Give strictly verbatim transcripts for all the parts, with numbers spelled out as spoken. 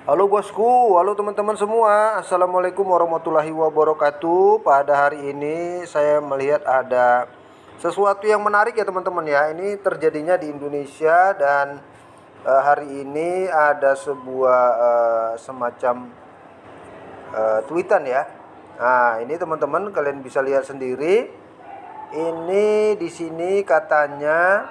Halo bosku, halo teman-teman semua. Assalamualaikum warahmatullahi wabarakatuh. Pada hari ini saya melihat ada sesuatu yang menarik ya teman-teman ya. Ini terjadinya di Indonesia dan uh, hari ini ada sebuah uh, semacam uh, tweetan ya. Nah, ini teman-teman kalian bisa lihat sendiri. Ini di sini katanya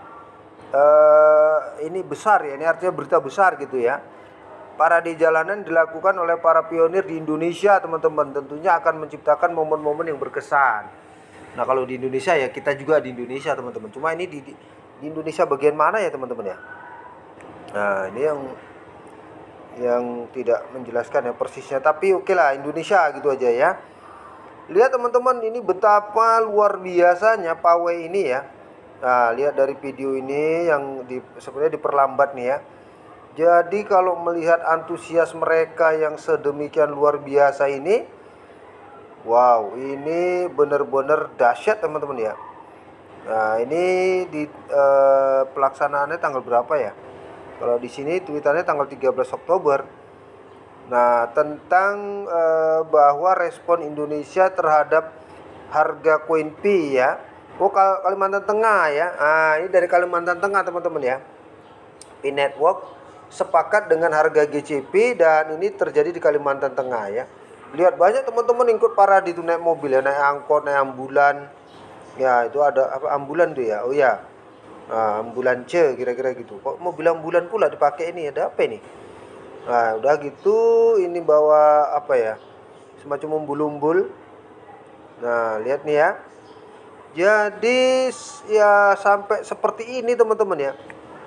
uh, ini besar ya. Ini artinya berita besar gitu ya. Parade jalanan dilakukan oleh para pionir di Indonesia teman-teman. Tentunya akan menciptakan momen-momen yang berkesan. Nah kalau di Indonesia ya kita juga di Indonesia teman-teman. Cuma ini di, di, di Indonesia bagian mana ya teman-teman ya. Nah ini yang yang tidak menjelaskan ya persisnya. Tapi oke lah Indonesia gitu aja ya. Lihat teman-teman ini betapa luar biasanya pawai ini ya. Nah lihat dari video ini yang di, sebenarnya diperlambat nih ya. Jadi kalau melihat antusias mereka yang sedemikian luar biasa ini, wow, ini benar-benar dahsyat teman-teman ya. Nah, ini di eh, pelaksanaannya tanggal berapa ya? Kalau di sini tweetannya tanggal tiga belas Oktober. Nah, tentang eh, bahwa respon Indonesia terhadap harga koin Pi ya. Oh, Kalimantan Tengah ya. Ah, ini dari Kalimantan Tengah teman-teman ya. Pi Network sepakat dengan harga G C P dan ini terjadi di Kalimantan Tengah ya. Lihat banyak teman-teman ikut parade itu naik mobil ya, naik angkot, naik ambulan. Ya, itu ada apa ambulan tuh ya. Oh ya. Nah, ambulan C kira-kira gitu. Kok mobil ambulan pula dipakai ini? Ada apa ini? Nah, udah gitu ini bawa apa ya? Semacam umbul-umbul. Nah, lihat nih ya. Jadi ya sampai seperti ini teman-teman ya.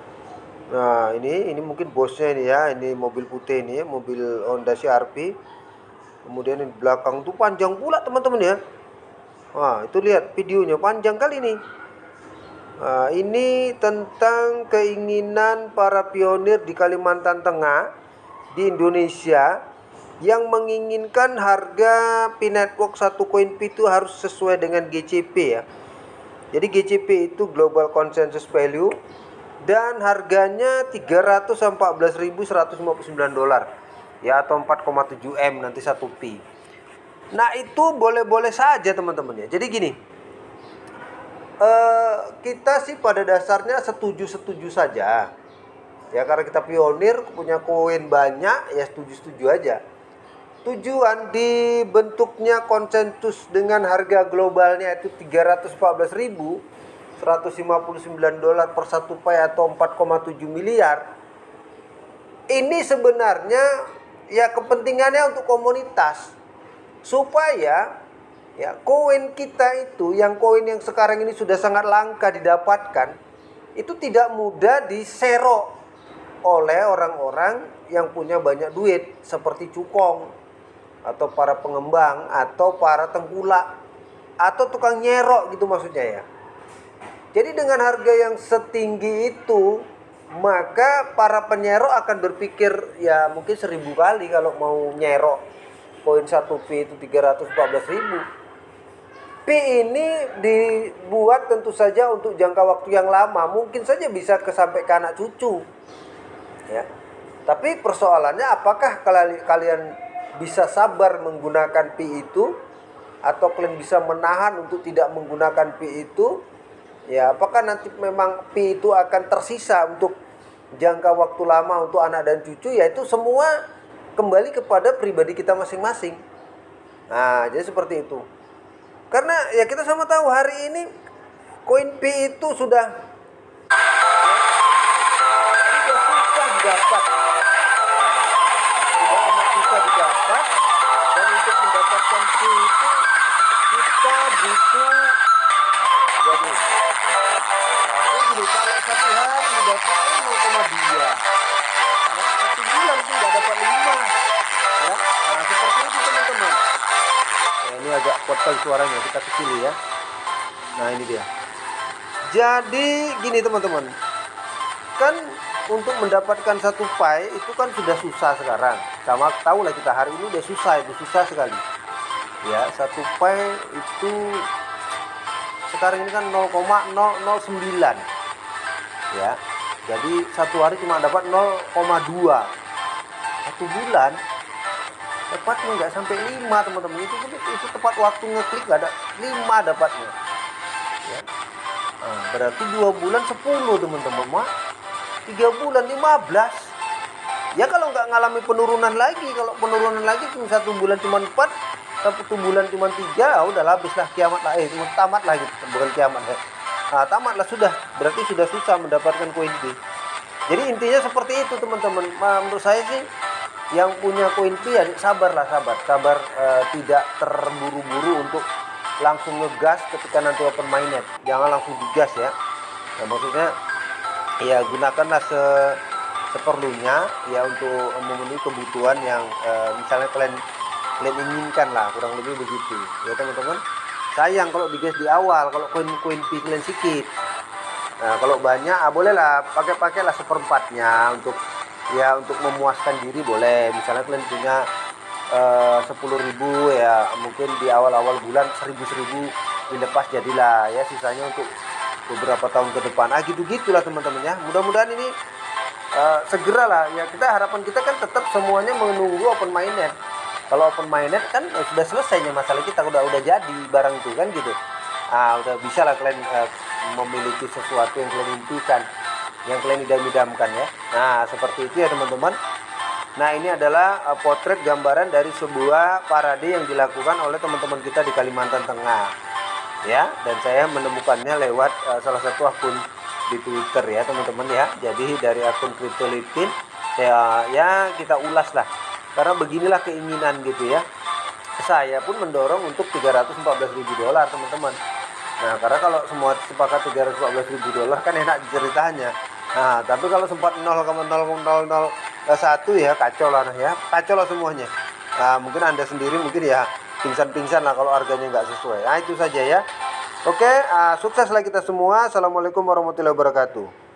Nah ini ini mungkin bosnya ini ya, ini mobil putih ini ya, mobil Honda C R V. Kemudian di belakang tuh panjang pula teman-teman ya. Wah itu lihat videonya panjang kali ini. Nah, ini tentang keinginan para pionir di Kalimantan Tengah di Indonesia yang menginginkan harga Pi Network satu koin Pi itu harus sesuai dengan G C P ya. Jadi G C P itu Global Consensus Value dan harganya tiga ratus empat belas ribu seratus lima puluh sembilan dolar ya atau empat koma tujuh M nanti satu Pi. Nah itu boleh-boleh saja teman-teman ya. Jadi gini, eh, kita sih pada dasarnya setuju-setuju saja ya, karena kita pionir punya koin banyak ya, setuju-setuju aja. Tujuan dibentuknya konsensus dengan harga globalnya itu tiga ratus empat belas ribu seratus lima puluh sembilan dolar per satu Pi atau empat koma tujuh miliar. Ini sebenarnya ya kepentingannya untuk komunitas supaya ya koin kita itu, yang koin yang sekarang ini sudah sangat langka didapatkan, itu tidak mudah diserok oleh orang-orang yang punya banyak duit seperti cukong atau para pengembang atau para tengkulak atau tukang nyerok gitu maksudnya ya. Jadi dengan harga yang setinggi itu, maka para penyerok akan berpikir ya mungkin seribu kali kalau mau nyerok koin satu Pi itu tiga ratus empat belas ribu. Pi ini dibuat tentu saja untuk jangka waktu yang lama, mungkin saja bisa sampai ke anak cucu. Ya. Tapi persoalannya apakah kalian bisa sabar menggunakan Pi itu atau kalian bisa menahan untuk tidak menggunakan Pi itu? Ya, apakah nanti memang Pi itu akan tersisa untuk jangka waktu lama untuk anak dan cucu? Ya itu semua kembali kepada pribadi kita masing-masing. Nah, jadi seperti itu. Karena ya kita sama tahu hari ini koin Pi itu sudah ya, sudah susah didapat. Sudah amat susah didapat. Dan untuk mendapatkan Pi itu kita butuh jadi aku gini, kalau satu hari dapatnya nol koma dua, satu bulan pun nggak dapat lima ya. Nah seperti itu teman-teman ya, ini agak potong suaranya, kita kecil ya. Nah ini dia. Jadi gini teman-teman, kan untuk mendapatkan satu Pi itu kan sudah susah sekarang. Sama tahu lah kita hari ini udah susah, itu susah sekali ya. Satu Pi itu sekarang ini kan nol koma nol nol sembilan ya. Jadi satu hari cuma dapat nol koma dua. satu bulan dapatnya nggak sampai lima teman-teman. Itu itu tepat waktu ngeklik nggak ada lima dapatnya ya. Nah, berarti dua bulan sepuluh teman-teman, mak tiga bulan lima belas ya. Kalau nggak ngalami penurunan lagi, kalau penurunan lagi cuma satu bulan cuma empat, satu bulan cuma tiga, udah habis lah, kiamat lah, eh tamat lah gitu, bukan kiamat ya. Nah, tamat lah sudah, berarti sudah susah mendapatkan koin P. Jadi intinya seperti itu teman-teman. Nah, menurut saya sih yang punya koin P ya sabar lah, sabar, sabar, eh, tidak terburu-buru untuk langsung ngegas ketika nanti open mainnet. Jangan langsung digas ya. Nah, maksudnya ya gunakanlah se seperlunya ya untuk memenuhi kebutuhan yang eh, misalnya kalian kalian inginkan lah, kurang lebih begitu ya teman-teman. Sayang kalau digas di awal, kalau koin-koin P kalian sedikit. Nah, kalau banyak ah, bolehlah pakai-pakailah seperempatnya untuk ya untuk memuaskan diri boleh. Misalnya kalian punya uh, sepuluh ribu ya, mungkin di awal-awal bulan seribu seribu dilepas jadilah ya, sisanya untuk beberapa tahun ke depan. Ah gitu-gitulah teman-teman ya. Mudah-mudahan ini uh, segera lah ya. Kita harapan kita kan tetap semuanya menunggu open mainnet. Kalau open mainnet kan ya sudah selesainya masalah kita, udah udah jadi barang itu kan gitu. Ah udah bisa lah kalian uh, memiliki sesuatu yang kalian impikan, yang kalian idam-idamkan ya. Nah seperti itu ya teman-teman. Nah ini adalah uh, potret gambaran dari sebuah parade yang dilakukan oleh teman-teman kita di Kalimantan Tengah ya, dan saya menemukannya lewat uh, salah satu akun di Twitter ya teman-teman ya. Jadi dari akun Crypto Lipin ya, ya kita ulas lah, karena beginilah keinginan gitu ya. Saya pun mendorong untuk tiga ratus empat belas ribu dolar teman-teman. Nah karena kalau semua sepakat tiga ratus empat belas ribu dolar kan enak ceritanya. Nah tapi kalau sempat nol koma nol nol nol satu ya kacau lah ya, kacau lah semuanya. Nah mungkin Anda sendiri mungkin ya pingsan-pingsan lah kalau harganya nggak sesuai. Nah itu saja ya. Oke, uh, sukseslah kita semua. Assalamualaikum warahmatullahi wabarakatuh.